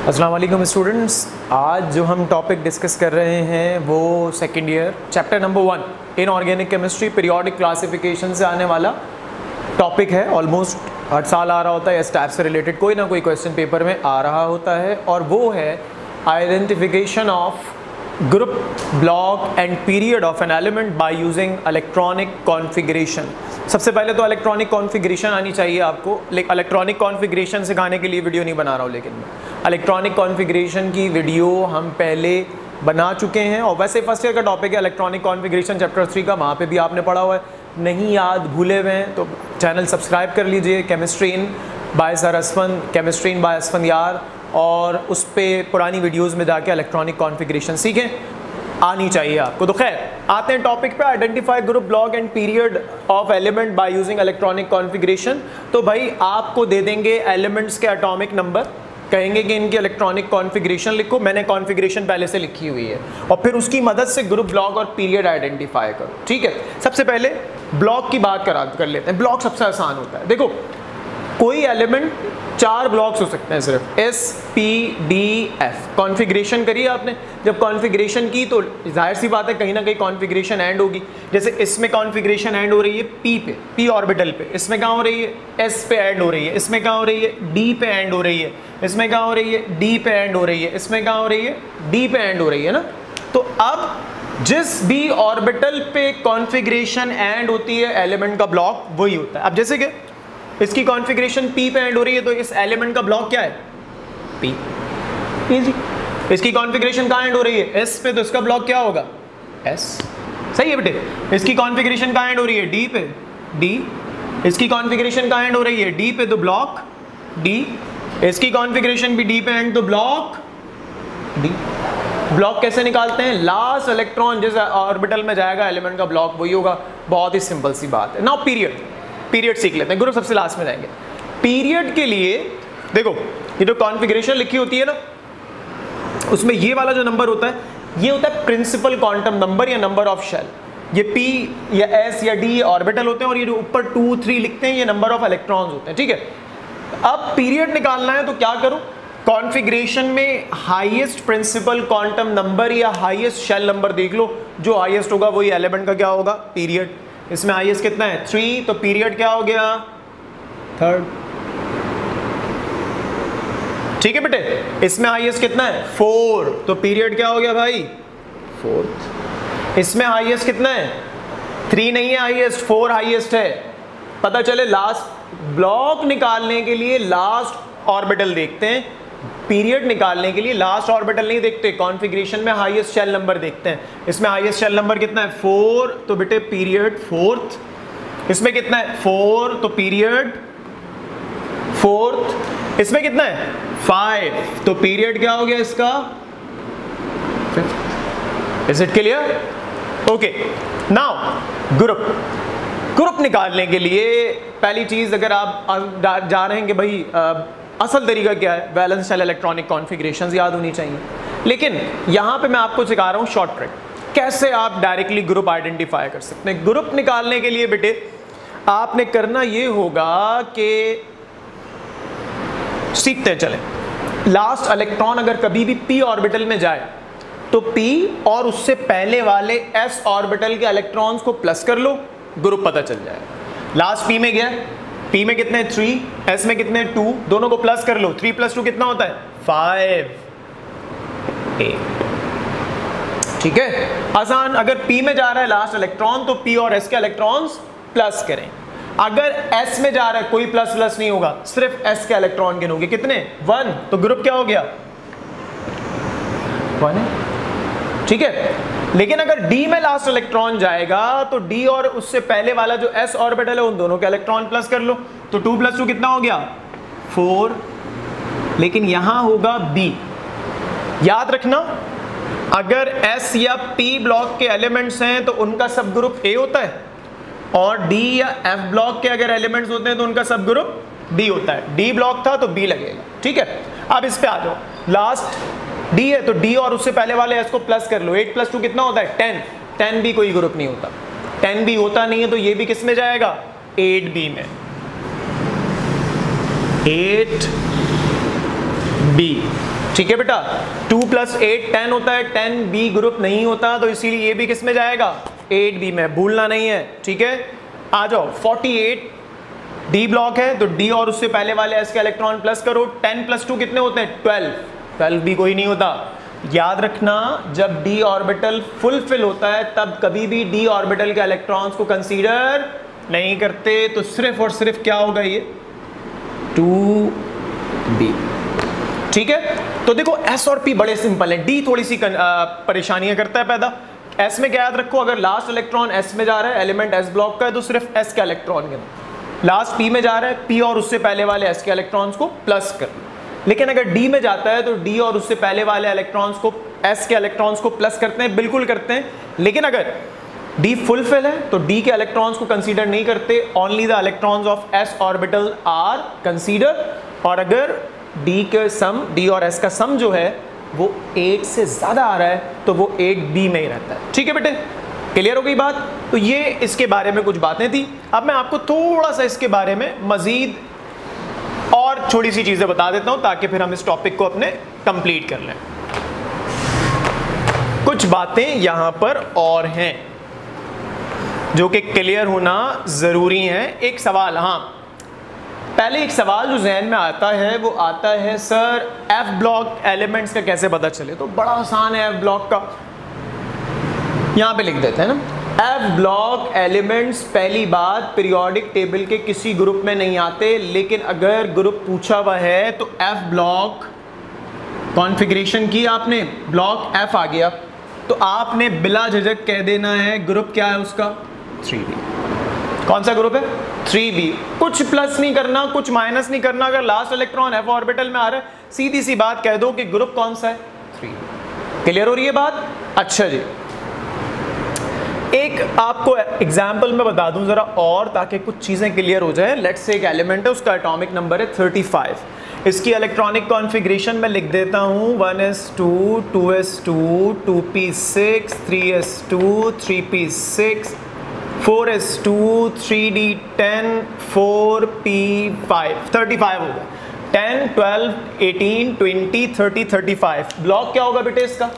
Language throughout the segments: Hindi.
अस्सलाम वालेकुम स्टूडेंट्स। आज जो हम टॉपिक डिस्कस कर रहे हैं वो second year chapter number 1 inorganic chemistry periodic classification से आने वाला टॉपिक है। ऑलमोस्ट हर साल आ रहा होता है, इस टाइप से रिलेटेड कोई ना कोई क्वेश्चन पेपर में आ रहा होता है, और वो है identification of group block and period of an element by using electronic configuration. सबसे पहले तो इलेक्ट्रॉनिक कॉन्फ़िगरेशन आनी चाहिए आपको। इलेक्ट्रॉनिक कॉन्फ़िगरेशन सिखाने के लिए वीडियो नहीं बना रहा हूँ, लेकिन मैं इलेक्ट्रॉनिक कॉन्फ़िगरेशन की वीडियो हम पहले बना चुके हैं, और वैसे फर्स्ट ईयर का टॉपिक है इलेक्ट्रॉनिक कॉन्फ़िगरेशन चैप्टर 3 का, वहाँ पे भी आपने पढ़ा हुआ है। नहीं याद, भूले हुए हैं तो चैनल सब्सक्राइब कर लीजिए, chemistry in by sir Asfan, chemistry in by Asfanyar, और उस पर पुरानी वीडियोज़ में जाके इलेक्ट्रॉनिक कॉन्फ़िगरेशन सीखें, आनी चाहिए आपको। तो खैर आते हैं टॉपिक पे, identify group block and period of element by using electronic configuration. तो भाई आपको दे देंगे एलिमेंट्स के एटॉमिक नंबर, कहेंगे कि इनकी इलेक्ट्रॉनिक कॉन्फ़िगरेशन लिखो, मैंने कॉन्फ़िगरेशन पहले से लिखी हुई है, और फिर उसकी मदद से ग्रुप ब्लॉक और पीरियड आइडेंटिफाई करो। ठीक है, सबसे पहले ब्लॉक की बात कर लेते हैं। ब्लॉक सबसे आसान होता है। देखो, कोई एलिमेंट 4 ब्लॉक्स हो सकते हैं सिर्फ, S P D F। Configuration करिए आपने, जब कॉन्फ़िगरेशन की तो जाहिर सी बात है कहीं ना कहीं कॉन्फ़िगरेशन एंड होगी। जैसे इसमें कॉन्फ़िगरेशन एंड हो रही है P पे, P ऑर्बिटल पे, इसमें कहाँ हो रही है S पे एंड हो रही है, इसमें कहाँ हो रही है D पे एंड हो रही है, इसमें कहाँ हो रही है D पे एंड हो रही है, इसमें कहाँ हो रही है D पे एंड हो रही है ना। तो अब जिस भी ऑर्बिटल पे कॉन्फ़िगरेशन एंड होती है एलिमेंट का ब्लॉक वही होता है। अब जैसे कि इसकी कॉन्फ़िगरेशन P पे एंड हो रही है, तो इस एलिमेंट का ब्लॉक क्या है P, इजी। इसकी कॉन्फ़िगरेशन कहाँ एंड हो रही है S पे, तो इसका ब्लॉक क्या होगा S। सही है बेटे। इसकी कॉन्फ़िगरेशन कहाँ एंड हो रही है D पे, D। इसकी कॉन्फ़िगरेशन कहाँ एंड हो रही है D पे, तो ब्लॉक D। इसकी कॉन्फ़िगरेशन भी D पे एंड, तो ब्लॉक D। ब्लॉक कैसे निकालते हैं? लास्ट इलेक्ट्रॉन जिस ऑर्बिटल में जाएगा एलिमेंट का ब्लॉक वही होगा। बहुत ही सिंपल सी बात है। नाउ पीरियड सीख लेते हैं, ग्रुप सबसे लास्ट में जाएंगे। पीरियड के लिए देखो, ये जो कॉन्फ़िगरेशन लिखी होती है ना, उसमें ये वाला जो नंबर होता है ये होता है प्रिंसिपल क्वांटम नंबर या नंबर ऑफ शेल। ये P या S या D ऑर्बिटल होते हैं, और ये जो ऊपर 2 3 लिखते हैं ये नंबर ऑफ इलेक्ट्रॉन्स होते हैं। ठीक है, अब पीरियड निकालना है तो क्या करूं? कॉन्फ़िगरेशन में हाईएस्ट प्रिंसिपल क्वांटम नंबर या हाईएस्ट शेल नंबर देख लो, जो हाईएस्ट होगा वही एलिमेंट का क्या होगा पीरियड। इसमें हाईएस्ट कितना है 3, तो पीरियड क्या हो गया 3rd। ठीक है बेटे। इसमें हाईएस्ट कितना है 4, तो पीरियड क्या हो गया भाई 4th। इसमें हाईएस्ट कितना है 3 नहीं है हाईएस्ट, 4 हाईएस्ट है। पता चले लास्ट ब्लॉक निकालने के लिए लास्ट ऑर्बिटल देखते हैं, पीरियड निकालने के लिए लास्ट ऑर्बिटल नहीं देखते, कॉन्फ़िगरेशन में हाईएस्ट शेल नंबर देखते हैं। इसमें हाईएस्ट शेल नंबर कितना है 4, तो बेटे पीरियड 4th। इसमें कितना है 4, तो पीरियड 4th। इसमें कितना है 5, तो पीरियड क्या हो गया इसका 5th। Is it clear? Okay, now group निकालने के लिए पहली चीज, अगर आप जा रहे हैं कि भाई असल तरीका क्या है, वैलेंस शेल इलेक्ट्रॉनिक कॉन्फ़िगरेशंस याद होनी चाहिए। लेकिन यहाँ पे मैं आपको सिखा रहा हूँ शॉर्ट ट्रिक, कैसे आप डायरेक्टली ग्रुप आइडेंटिफाई कर सकते हैं। ग्रुप निकालने के लिए बेटे आपने करना ये होगा कि सीखते चलें, लास्ट इलेक्ट्रॉन अगर कभी भी P ऑर्बिटल में जाए तो P और उससे पहले वाले S ऑर्बिटल के इलेक्ट्रॉन्स को प्लस कर लो, ग्रुप पता चल जाएगा। लास्ट P में गया, P में कितने 3, S में कितने 2, दोनों को प्लस कर लो, 3 + 2 कितना होता है 5, 8। ठीक है, आसान। अगर P में जा रहा है लास्ट इलेक्ट्रॉन तो P और S के इलेक्ट्रॉन्स प्लस करें। अगर S में जा रहा है कोई प्लस नहीं होगा, सिर्फ S के इलेक्ट्रॉन गिनोगे, कितने 1, तो ग्रुप क्या हो गया 1 है। ठीक है, लेकिन अगर D में लास्ट इलेक्ट्रॉन जाएगा तो D और उससे पहले वाला जो S ऑर्बिटल है उन दोनों के इलेक्ट्रॉन प्लस कर लो, तो 2 + 2 कितना हो गया 4। लेकिन यहां होगा B। याद रखना, अगर S या P ब्लॉक के एलिमेंट्स हैं तो उनका सब ग्रुप A होता है, और D या F ब्लॉक के अगर एलिमेंट्स होते हैं तो उनका सब ग्रुप D होता है। D ब्लॉक था तो B लगेगा। ठीक है, अब इस पे आ जाओ, लास्ट D है तो D और उससे पहले वाले S को प्लस कर लो, 8 + 2 कितना होता है 10। 10 भी कोई ग्रुप नहीं होता, 10 भी होता नहीं है, तो ये भी किस में जाएगा 8B में, 8B। ठीक है बेटा, 2 + 8 10 होता है, 10 बी ग्रुप नहीं होता, तो इसीलिए ये भी किस में जाएगा, 8 बी में, भूलना नहीं है। ठीक है, आ जाओ, 48 डी ब्लॉक है, तो डी और उससे पहले वाले एस के इलेक्ट्रॉन प्लस करो, 10 + 2 कितने होते हैं, 12, 12 भी कोई नहीं होता। याद रखना, जब डी ऑर्बिटल फुलफिल होता है तब कभी भी डी ऑर्बिटल के इलेक्ट्रॉन्स को कंसीडर नहीं करते, तो सिर्फ और सिर्फ क्या होगा, ये 2b। ठीक है, तो देखो एस और पी बड़े सिंपल है, डी थोड़ी सी परेशानियां करता है पैदा। एस में क्या याद रखो, अगर लास्ट इलेक्ट्रॉन एस में जा रहा है, एलिमेंट एस ब्लॉक का है, तो सिर्फ एस का इलेक्ट्रॉन गिनो। लास्ट पी में जा रहा है, पी और उससे पहले वाले एस के इलेक्ट्रॉन्स को प्लस कर लो। लेकिन अगर डी में जाता है तो डी और उससे पहले वाले इलेक्ट्रॉन्स को, एस के इलेक्ट्रॉन्स को प्लस करते हैं, बिल्कुल करते हैं। लेकिन अगर डी फुलफिल है तो डी के इलेक्ट्रॉन्स को कंसीडर नहीं करते, only the electrons of S orbital are consider. और अगर डी के सम, डी और एस का सम जो है वो 8 से ज्यादा आ रहा है तो वो 8b में ही रहता है। ठीक है बेटे, क्लियर हो गई बात। तो ये इसके बारे में कुछ बातें थी। अब मैं आपको थोड़ा सा इसके बारे में मजीद और थोड़ी सी चीजें बता देता हूं ताकि फिर हम इस टॉपिक को अपने कंप्लीट कर लें। कुछ बातें यहां पर और हैं जो कि क्लियर होना जरूरी है। एक सवाल, हाँ पहले एक सवाल जो जहन में आता है वो आता है, सर एफ ब्लॉक एलिमेंट्स का कैसे पता चले। तो बड़ा आसान है एफ ब्लॉक का, यहां पे लिख देते हैं ना, एफ ब्लॉक एलिमेंट्स पहली बात पीरियोडिक टेबल के किसी ग्रुप में नहीं आते, लेकिन अगर ग्रुप पूछा हुआ है तो एफ ब्लॉक कॉन्फ़िगरेशन की आपने, ब्लॉक एफ आ गया तो आपने बिला झिझक कह देना है ग्रुप क्या है उसका, 3b। कौन सा ग्रुप है, 3b। कुछ प्लस नहीं करना, कुछ माइनस नहीं करना। अगर लास्ट इलेक्ट्रॉन एफ ऑर्बिटल में आ रहा है, सीधी सी बात कह दो कि ग्रुप कौन सा है, 3b। क्लियर हो रही है बात। अच्छा जी, एक आपको एग्जाम्पल में बता दूं जरा और, ताकि कुछ चीजें क्लियर हो जाए। लेट्स से एक एलिमेंट है, उसका एटॉमिक नंबर है 35। इसकी इलेक्ट्रॉनिक कॉन्फ़िगरेशन में लिख देता हूं 1s2 2s2 2p6 3s2 3p6 4s2 3d10 4p5 35 होगा। 10 12 18 20 30 35। ब्लॉक क्या होगा बेटे इसका,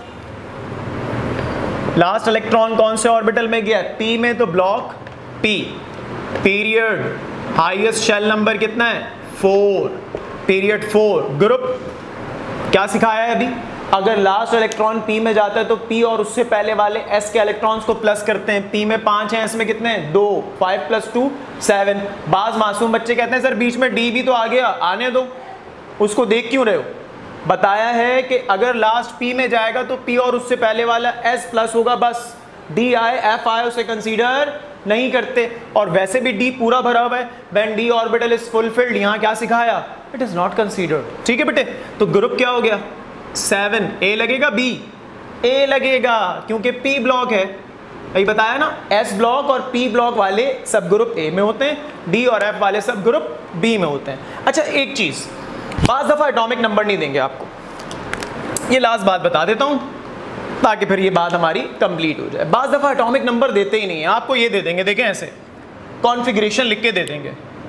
लास्ट इलेक्ट्रॉन कौन से ऑर्बिटल में गया, पी में, तो block P. Period highest shell number कितना है, 4, पीरियड 4। ग्रुप क्या सिखाया है अभी, अगर लास्ट इलेक्ट्रॉन पी में जाता है तो पी और उससे पहले वाले एस के इलेक्ट्रॉन्स को प्लस करते हैं। पी में 5 हैं, एस में कितने हैं, 2, 5 + 2 7। बाज मासूम बच्चे कहते हैं सर बीच में डी भी तो आ गया, आने दो, उसको देख क्यों रहे हो। बताया है कि अगर लास्ट पी में जाएगा तो पी और उससे पहले वाला एस प्लस होगा, बस डी आए एफ आए उसे कंसीडर नहीं करते। और वैसे भी डी पूरा भरा हुआ है, when D orbital is fulfilled, यहां क्या सिखाया, इट इज नॉट कंसीडर्ड। ठीक है बेटे, तो ग्रुप क्या हो गया, 7। ए लगेगा, बी ए लगेगा क्योंकि पी ब्लॉक है, यही बताया ना, एस ब्लॉक और पी ब्लॉक वाले सब ग्रुप ए में होते हैं, डी और एफ वाले सब ग्रुप बी में होते हैं। अच्छा एक चीज, बाज़ दफ़ा एटॉमिक नंबर नहीं देंगे आपको, ये लास्ट बात बता देता हूँ ताकि फिर ये बात हमारी कंप्लीट हो जाए। बाज़ दफ़ा एटॉमिक नंबर देते ही नहीं है, आपको ये दे देंगे, देखें ऐसे कॉन्फ़िगरेशन लिख के दे देंगे,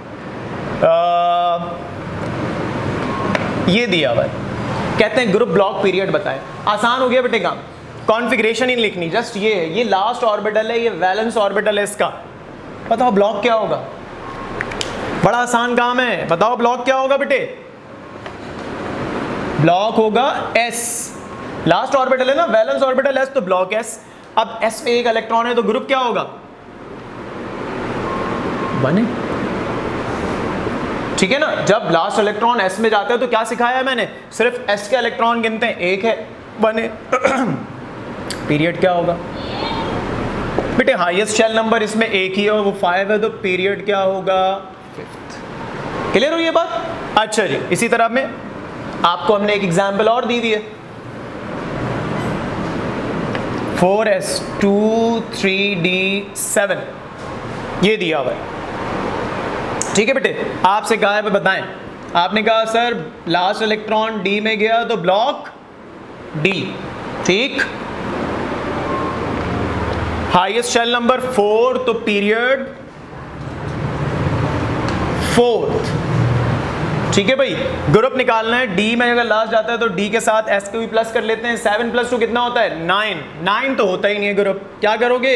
ये दिया हुआ है, कहते हैं ग्रुप ब्लॉक पीरियड बताएं। आसान हो गया बेटे काम, कॉन्फ़िगरेशन ही लिखनी, जस्ट ये है, ये लास्ट ऑर्बिटल है, ये वैलेंस ऑर्बिटल है इसका। बताओ ब्लॉक क्या होगा, बड़ा आसान काम है, बताओ ब्लॉक क्या होगा बेटे, ब्लॉक होगा S। लास्ट ऑर्बिटल है ना, वैलेंस ऑर्बिटल S, तो ब्लॉक S। अब S में एक इलेक्ट्रॉन है तो ग्रुप क्या होगा, 1 है। ठीक है ना, जब लास्ट इलेक्ट्रॉन S में जाता है तो क्या सिखाया है मैंने, सिर्फ S के इलेक्ट्रॉन गिनते हैं, 1 है, 1 है। पीरियड क्या होगा बेटे, हाईएस्ट शेल नंबर इसमें 1 ही है और वो 5 है, तो पीरियड क्या होगा, 5th। क्लियर हुई ये बात। अच्छा जी, इसी तरह में आपको हमने एक एग्जाम्पल और दी हुई है, 4s2 3d7, ये दिया हुआ है। ठीक है बेटे, आपसे कहा है बताएं, आपने कहा सर लास्ट इलेक्ट्रॉन डी में गया तो ब्लॉक डी, ठीक, हाईएस्ट शेल नंबर 4 तो पीरियड 4th। ठीक है भाई, ग्रुप निकालना है, डी में अगर लास्ट जाता है तो डी के साथ एस को भी प्लस कर लेते हैं। 7 + 2 कितना होता है? 9। 9 तो होता ही नहीं है ग्रुप, क्या करोगे?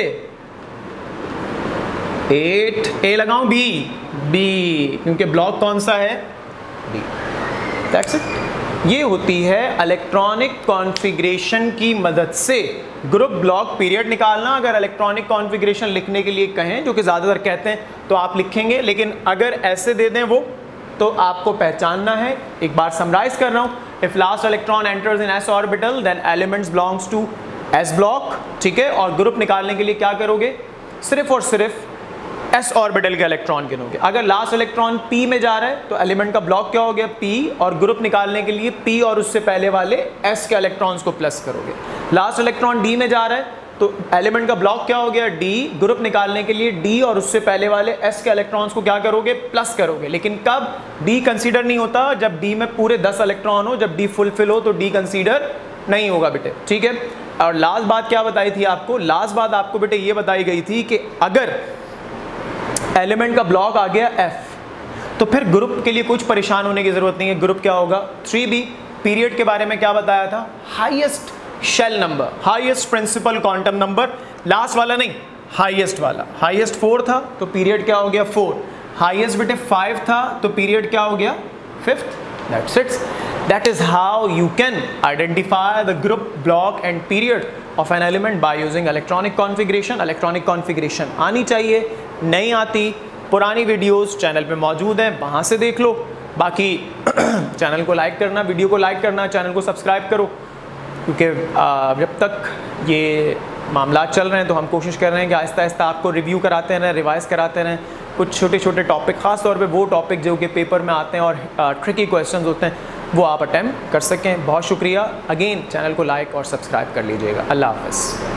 8, ए लगाऊं बी, बी क्योंकि ब्लॉक कौन सा है? बी। That's it. ये होती है इलेक्ट्रॉनिक कॉन्फ़िगरेशन की मदद से ग्रुप ब्लॉक पीरियड निकालना। अगर इलेक्ट्रॉनिक कॉन्फ़िगरेशन लिखने के लिए कहें, जो कि ज़्यादातर कहते हैं, तो आप लिखेंगे, लेकिन अगर ऐसे दे दें वो, तो आपको पहचानना है। एक बार समराइज कर रहा हूँ, if last electron enters in s orbital then elements belongs to s block, ठीक है। और ग्रुप निकालने के लिए क्या करोगे? सिर्फ और सिर्फ एस ऑर्बिटल के इलेक्ट्रॉन गिनोगे। अगर लास्ट इलेक्ट्रॉन पी में जा रहा है तो एलिमेंट का ब्लॉक क्या हो गया? पी। और ग्रुप निकालने के लिए पी और उससे पहले वाले एस के इलेक्ट्रॉन्स को प्लस करोगे। लास्ट इलेक्ट्रॉन डी में जा रहा है तो एलिमेंट का ब्लॉक क्या हो गया? डी। ग्रुप निकालने के लिए डी और उससे पहले वाले एस के इलेक्ट्रॉन्स को क्या करोगे? प्लस करोगे। लेकिन कब? डी कंसीडर नहीं होता जब डी में पूरे 10 इलेक्ट्रॉन हो, जब डी फुलफिल हो तो डी कंसीडर नहीं होगा बेटे, ठीक है। और लास्ट बात क्या बताई थी आपको? लास्ट बात आपको बेटे ये बताई गई थी कि अगर एलिमेंट का ब्लॉक आ गया एफ, तो फिर ग्रुप के लिए कुछ परेशान होने की जरूरत नहीं है। ग्रुप क्या होगा? 3b। पीरियड के बारे में क्या बताया था? Highest shell number, highest principal quantum number, last वाला नहीं, हाईएस्ट वाला। हाईएस्ट 4 था तो पीरियड क्या हो गया? 4। हाईएस्ट बेटे 5 था तो पीरियड क्या हो गया? 5th। That's it. That is how you can identify the group, block and period of an element by using electronic configuration. Electronic configuration आनी चाहिए, नहीं आती पुरानी वीडियोस चैनल पे मौजूद हैं, वहाँ से देख लो। बाकी चैनल को लाइक करना, वीडियो को लाइक करना, चैनल को सब्सक्राइब करो, क्योंकि जब तक ये मामला चल रहे हैं तो हम कोशिश कर रहे हैं कि आहिस्ता आहिस्ता आपको रिव्यू कराते रहें, रिवाइज कराते रहें। कुछ छोटे छोटे टॉपिक, ख़ास तौर पे वो टॉपिक जो कि पेपर में आते हैं और ट्रिकी क्वेश्चंस होते हैं, वो आप अटेम्प्ट कर सकें। बहुत शुक्रिया। अगेन चैनल को लाइक और सब्सक्राइब कर लीजिएगा। अल्लाह हाफ़िज़।